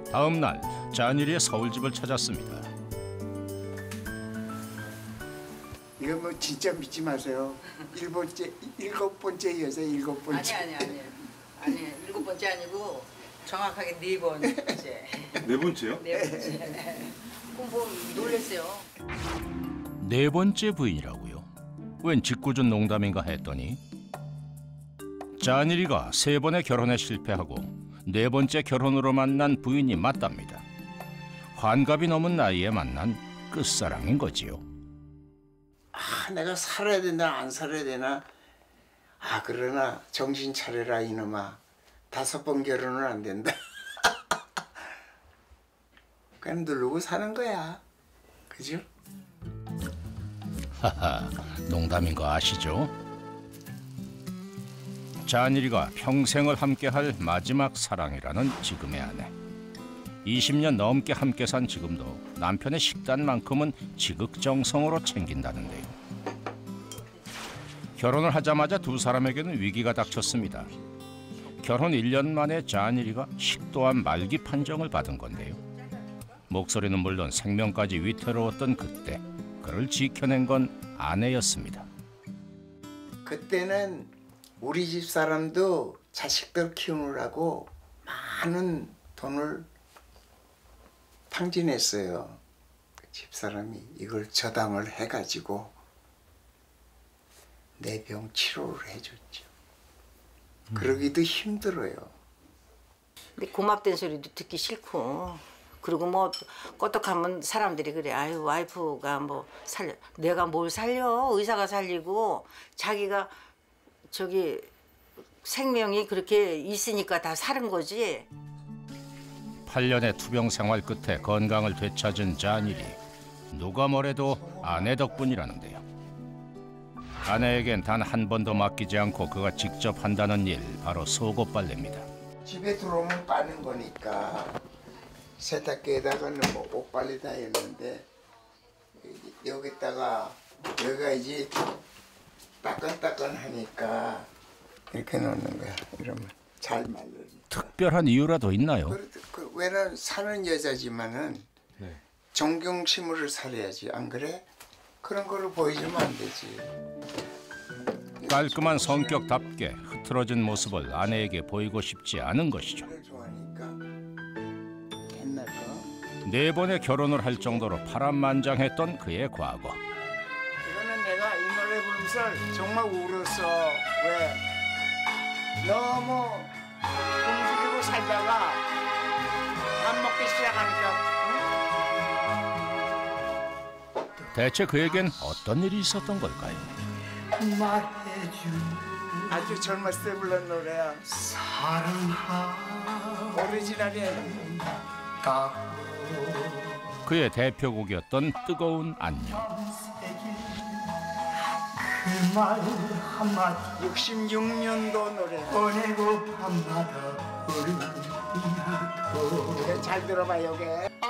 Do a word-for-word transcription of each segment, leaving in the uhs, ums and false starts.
다음 날 잔일이의 서울집을 찾았습니다. 이거 뭐 진짜 믿지 마세요. 일번째, 일곱 번째 여자 일곱 번째. 아니 아니 아니 아니 일곱 번째 아니고 정확하게 네 번째. 네 번째요? 네 번째. 그럼 뭐 놀랬어요. 네 번째 부인이라고요? 웬 짓궂은 농담인가 했더니 잔일이가 세 번의 결혼에 실패하고 네 번째 결혼으로 만난 부인이 맞답니다. 환갑이 넘은 나이에 만난 끝사랑인 거지요. 아, 내가 살아야 되나 안 살아야 되나. 아, 그러나 정신 차려라 이놈아. 다섯 번 결혼은 안 된다. 그냥 누르고 사는 거야. 그죠? 하하, 농담인 거 아시죠? 잔일이가 평생을 함께할 마지막 사랑이라는 지금의 아내. 이십 년 넘게 함께 산 지금도 남편의 식단만큼은 지극정성으로 챙긴다는데요. 결혼을 하자마자 두 사람에게는 위기가 닥쳤습니다. 결혼 일 년 만에 잔일이가 식도암 말기 판정을 받은 건데요. 목소리는 물론 생명까지 위태로웠던 그때 그를 지켜낸 건 아내였습니다. 그때는 우리 집 사람도 자식들 키우느라고 많은 돈을 탕진했어요. 집사람이 이걸 저당을 해가지고 내 병 치료를 해줬죠. 음. 그러기도 힘들어요. 근데 고맙다는 소리도 듣기 싫고, 그리고 뭐 껐떡하면 사람들이 그래. 아유, 와이프가 뭐 살려, 내가 뭘 살려? 의사가 살리고 자기가 저기 생명이 그렇게 있으니까 다 사는 거지. 팔 년의 투병 생활 끝에 건강을 되찾은 잔일이 누가 뭐래도 아내 덕분이라는데요. 아내에겐 단 한 번도 맡기지 않고 그가 직접 한다는 일, 바로 속옷 빨래입니다. 집에 들어오면 빠는 거니까 세탁기에다가는 뭐 옷 빨래 다 했는데 여기다가 여기가 이제 따끈따끈하니까 이렇게 놓는 거야. 이러면 잘 말르니까. 특별한 이유라도 있나요? 그, 왜냐면 사는 여자지만은 네. 존경심을 살려야지. 안 그래? 그런 거를 보여주면 안 되지. 깔끔한 성격답게 흐트러진 모습을 아내에게 보이고 싶지 않은 것이죠. 좋아하니까 옛날 거. 네 번의 결혼을 할 정도로 파란만장했던 그의 과거. 이거는 내가 이 노래 부르면서 정말 울었어. 왜? 너무 굶주리고 살다가 밥 먹기 시작하니까. 응? 대체 그에겐 어떤 일이 있었던 걸까요? 아주 젊었을 때 불른 노래야. 사랑하 오리지널이야. 그의 대표곡이었던 뜨거운 안녕. 그 말 한마디 육십육 년도 노래. 보내고 밤마다 울리고 잘 들어봐 여기.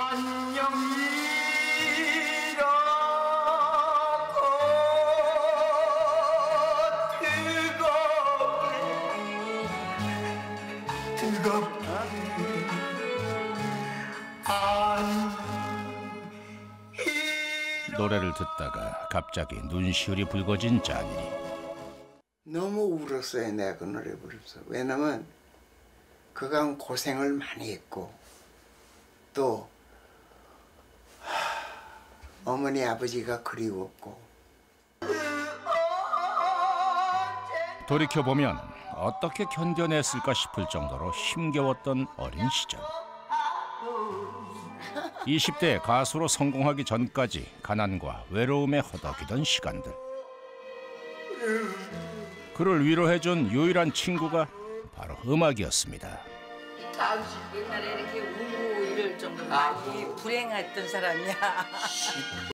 안녕이라고 뜨겁게 노래를 듣다가 갑자기 눈시울이 붉어진 잔일이. 너무 울었어요. 내가 그 노래 부르면서. 왜냐면 그간 고생을 많이 했고 또 하, 어머니 아버지가 그리웠고. 돌이켜보면 어떻게 견뎌냈을까 싶을 정도로 힘겨웠던 어린 시절. 이십 대 가수로 성공하기 전까지 가난과 외로움에 허덕이던 시간들. 그를 위로해준 유일한 친구가 바로 음악이었습니다. 옛날에 이렇게 울고 이럴 정도로 많이 불행했던 사람이야.